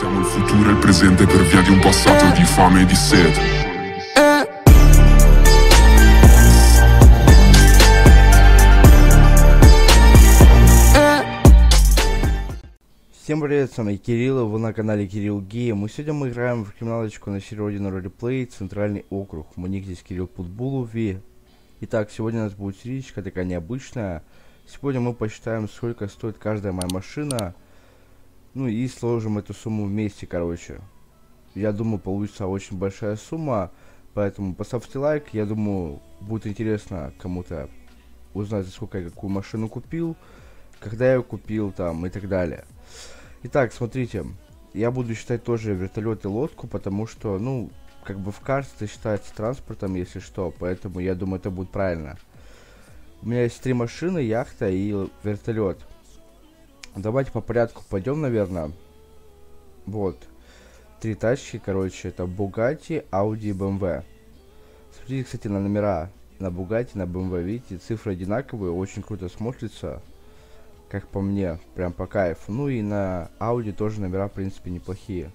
Siamo il futuro e il presente per via di un passato di fame e di sete. Всем привет, с вами Кирилл, вы на канале Кирилл Гейм. И сегодня мы играем в криминалочку на серии Родина Ролеплей, Центральный округ. У них здесь Кирилл Путбулови. Итак, сегодня у нас будет серичка такая необычная. Сегодня мы посчитаем, сколько стоит каждая моя машина. Ну и сложим эту сумму вместе, короче. Я думаю, получится очень большая сумма. Поэтому поставьте лайк. Я думаю, будет интересно кому-то узнать, за сколько я какую машину купил, когда я ее купил там и так далее. Итак, смотрите, я буду считать тоже вертолет и лодку, потому что, ну, как бы в карте это считается транспортом, если что, поэтому я думаю, это будет правильно. У меня есть 3 машины, яхта и вертолет. Давайте по порядку пойдем, наверное. Вот. 3 тачки, короче, это Bugatti, Audi и BMW. Смотрите, кстати, на номера. На Bugatti, на BMW, видите, цифры одинаковые, очень круто смотрится. Как по мне, прям по кайфу. Ну и на Audi тоже номера, в принципе, неплохие.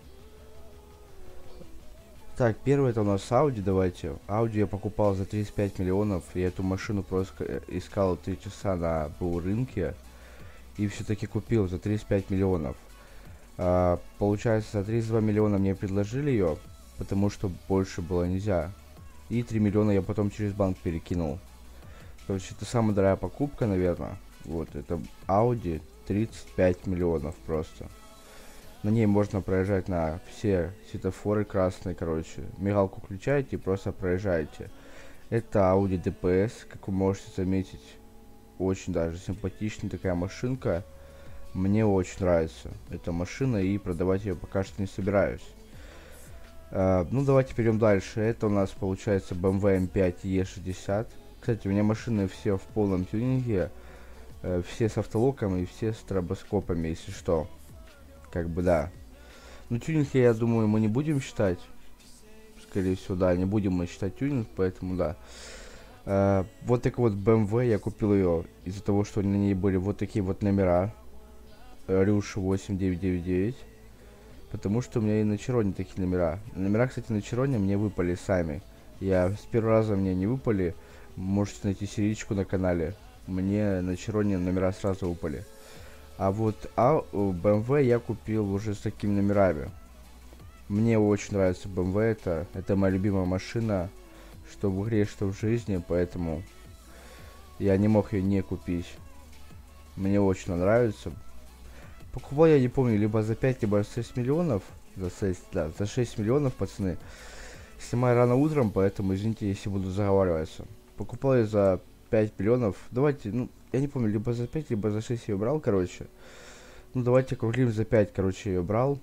Так, первый это у нас Audi, давайте. Audi я покупал за 35 миллионов. Я эту машину просто искал 3 часа на рынке. И все-таки купил за 35 миллионов. Получается, за 32 миллиона мне предложили ее, потому что больше было нельзя. И 3 миллиона я потом через банк перекинул. Короче, это самая дорогая покупка, наверное. Вот, это Audi 35 миллионов просто. На ней можно проезжать на все светофоры красные, короче. Мигалку включаете и просто проезжаете. Это Audi ДПС, как вы можете заметить. Очень даже симпатичная такая машинка. Мне очень нравится эта машина, и продавать ее пока что не собираюсь. Ну, давайте перейдем дальше. Это у нас получается BMW M5 E60. Кстати, у меня машины все в полном тюнинге. Все с автолоком и все с стробоскопами, если что. Как бы да. Ну, тюнинг, я думаю, мы не будем считать. Скорее всего, да, не будем мы считать тюнинг, поэтому да. Вот такой вот BMW, я купил ее из-за того, что на ней были вот такие вот номера. Рюш 8999. Потому что у меня и на Чироне такие номера. Номера, кстати, на Чироне мне выпали сами. Я с первого раза мне не выпали. Можете найти серичку на канале. Мне на Чироне номера сразу выпали. А вот BMW я купил уже с такими номерами. Мне очень нравится BMW. Это моя любимая машина. Что в игре, что в жизни. Поэтому я не мог ее не купить. Мне очень нравится. Покупал я, не помню, либо за 5, либо за 6 миллионов. За 6, да, за 6 миллионов, пацаны. Снимаю рано утром, поэтому извините, если буду заговариваться. Покупал я за 5 миллионов. Давайте, ну, я не помню, либо за 5, либо за 6 я ее брал, короче. Ну, давайте округлим за 5, короче, я ее брал.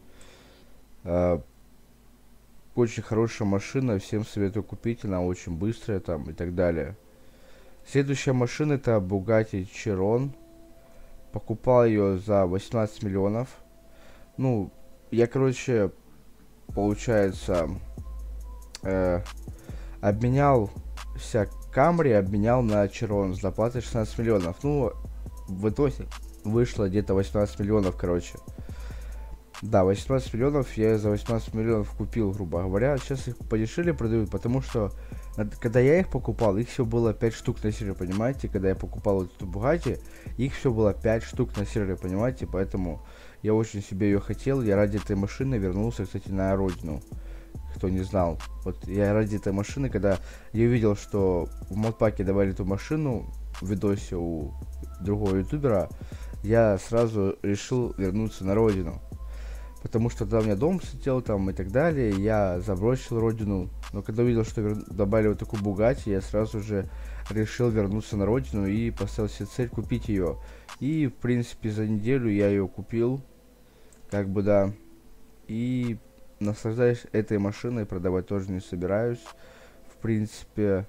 Очень хорошая машина, всем советую купить, она очень быстрая там и так далее. Следующая машина это Bugatti Chiron. Покупал ее за 18 миллионов. Ну, я, короче, получается, обменял вся Camry, обменял на Chiron с доплатой 16 миллионов. Ну, в итоге вышло где-то 18 миллионов, короче. Да, 18 миллионов я за 18 миллионов купил, грубо говоря. Сейчас их подешевле продают, потому что когда я их покупал, их все было 5 штук на сервере, понимаете? Когда я покупал эту Bugatti, их все было 5 штук на сервере, понимаете? Поэтому я очень себе ее хотел. Я ради этой машины вернулся, кстати, на родину. Кто не знал. Вот я ради этой машины, когда я увидел, что в модпаке давали эту машину в видосе у другого ютубера, я сразу решил вернуться на родину. Потому что тогда у меня дом слетел там и так далее, я забросил родину. Но когда увидел, что добавили вот такую Bugatti, я сразу же решил вернуться на родину и поставил себе цель купить ее. И, в принципе, за неделю я ее купил. Как бы, да. И наслаждаюсь этой машиной, продавать тоже не собираюсь. В принципе.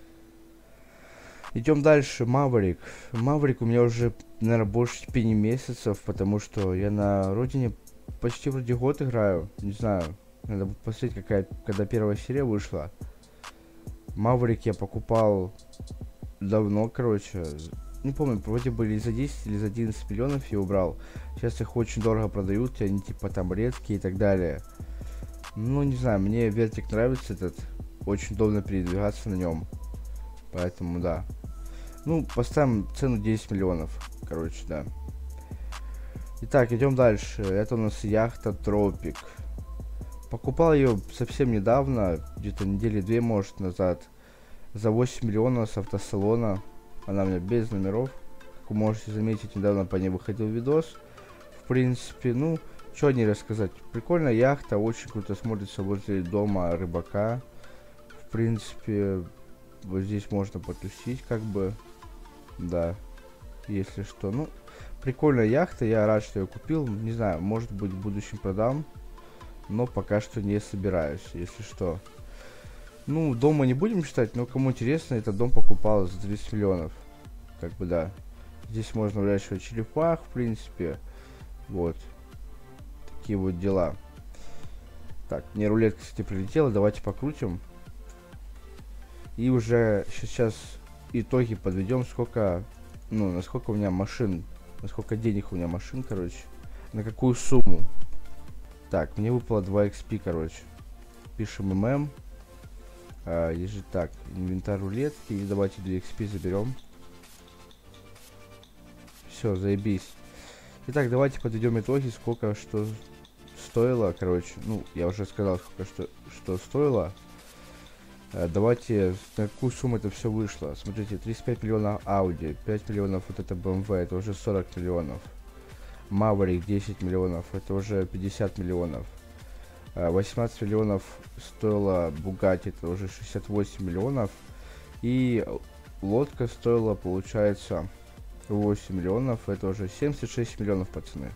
Идем дальше. Maverick. Maverick у меня уже, наверное, больше 5 месяцев, потому что я на родине почти вроде год играю. Не знаю. Надо посмотреть, когда первая серия вышла. Maverick я покупал давно, короче. не помню, вроде бы или за 10, или за 11 миллионов я убрал. Сейчас их очень дорого продают, они типа там редкие и так далее. Ну, не знаю, мне Вертик нравится этот, очень удобно передвигаться на нем. Поэтому, да. Ну, поставим цену 10 миллионов, короче, да. Итак, идем дальше. Это у нас яхта Тропик. Покупал ее совсем недавно, где-то недели 2, может, назад. За 8 миллионов с автосалона. Она у меня без номеров. Как вы можете заметить, недавно по ней выходил видос. В принципе, ну, что о ней рассказать. Прикольная яхта, очень круто смотрится возле дома рыбака. В принципе, вот здесь можно потусить, как бы. Да, если что. Ну, прикольная яхта, я рад, что я купил. Не знаю, может быть, в будущем продам. Но пока что не собираюсь, если что. Ну, дома не будем считать, но кому интересно, этот дом покупал за 30 миллионов. Как бы, да. Здесь можно выращивать черепах, в принципе. Вот. Такие вот дела. Так, мне рулетка, кстати, прилетела. Давайте покрутим. И уже сейчас итоги подведем, сколько, ну, насколько у меня машин, насколько денег у меня машин, короче. На какую сумму. Так, мне выпало 2 XP, короче. Пишем ММ. Так, инвентарь рулетки. И давайте 2 XP заберем. Все, заебись. Итак, давайте подведем итоги, сколько что стоило, короче. Ну, я уже сказал, сколько что стоило. Давайте, на какую сумму это все вышло. Смотрите, 35 миллионов Audi, 5 миллионов вот это BMW, это уже 40 миллионов. Maverick 10 миллионов, это уже 50 миллионов. 18 миллионов стоила Bugatti, это уже 68 миллионов. И лодка стоила, получается, 8 миллионов, это уже 76 миллионов, пацаны.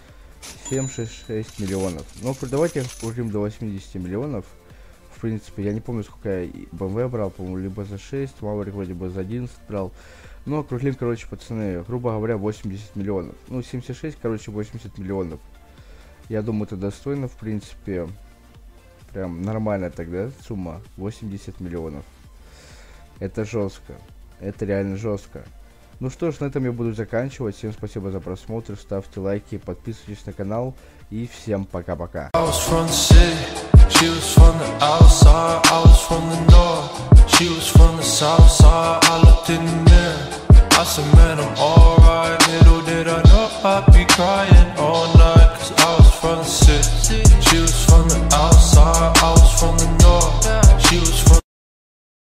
76 миллионов. Ну, давайте округлим до 80 миллионов. В принципе, я не помню, сколько я BMW брал, по-моему, либо за 6, Maverick вроде бы за 11 брал. Ну, округлим, короче, пацаны, грубо говоря, 80 миллионов. Ну, 76, короче, 80 миллионов. Я думаю, это достойно, в принципе. Прям нормально тогда сумма. 80 миллионов. Это жестко. Это реально жестко. Ну что ж, на этом я буду заканчивать. Всем спасибо за просмотр. Ставьте лайки, подписывайтесь на канал. И всем пока-пока. She was from the outside, I was from the north. She was from the south side, I looked in the mirror. I said, man, I'm alright. Little did I know I'd be crying.